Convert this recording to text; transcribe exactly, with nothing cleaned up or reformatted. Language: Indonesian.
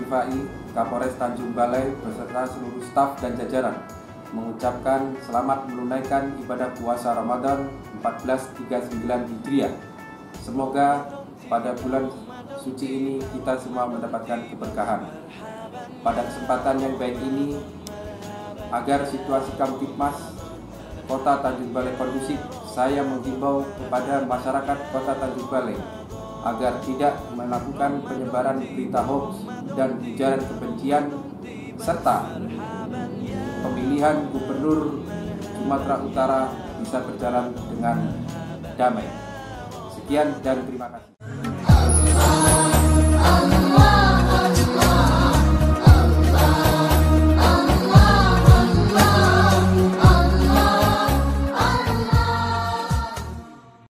Rifai, Kapolres Tanjung Balai beserta seluruh staf dan jajaran mengucapkan selamat menunaikan ibadah puasa Ramadan seribu empat ratus tiga puluh sembilan Hijriah. Semoga pada bulan suci ini kita semua mendapatkan keberkahan. Pada kesempatan yang baik ini, agar situasi Kamtipmas Kota Tanjung Balai kondusif, saya menghimbau kepada masyarakat Kota Tanjung Balai agar tidak melakukan penyebaran berita hoax dan ujaran kebencian, serta pemilihan Gubernur Sumatera Utara bisa berjalan dengan damai. Sekian dan terima kasih.